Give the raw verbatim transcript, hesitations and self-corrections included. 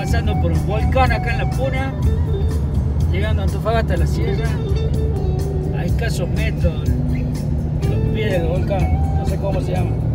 pasando por un volcán acá en La Puna, llegando a Antofagasta a la sierra, a escasos metros de los pies del volcán, no sé cómo se llama.